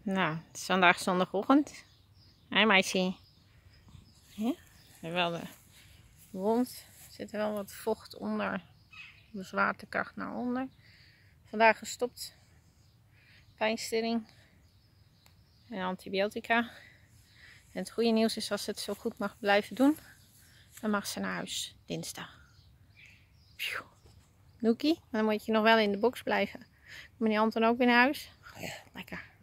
Nou, het is vandaag zondagochtend. Hé meisje. Ja? Wel de wond. Er zit wel wat vocht onder. De zwaartekracht naar onder. Vandaag gestopt. Pijnstilling. En antibiotica. En het goede nieuws is, als ze het zo goed mag blijven doen, dan mag ze naar huis dinsdag. Noekie, maar dan moet je nog wel in de box blijven. Meneer Anton ook weer naar huis? Ja, lekker.